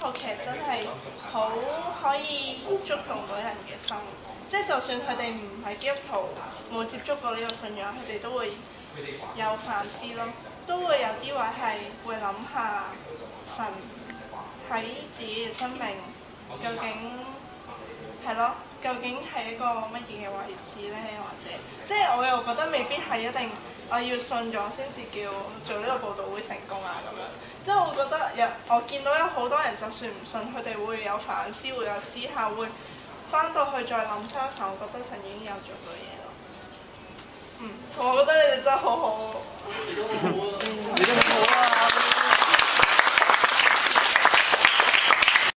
套劇真係好可以觸動到人嘅心，即係就算佢哋唔係基督徒，冇接觸過呢個信仰，佢哋都會有反思咯，都會有啲位係會諗下神喺自己嘅生命究竟係咯，究竟係一個乜嘢嘅位置呢？或者即係我又覺得未必係一定我要信咗先至叫做呢個佈道會成功啊咁樣。即係我覺得我見到有好多人就算唔信，佢哋會有反思，會有思考，會翻到去再諗深一層，我覺得神已經有做到嘢咯。我覺得你哋真係好好。 你都好好啊！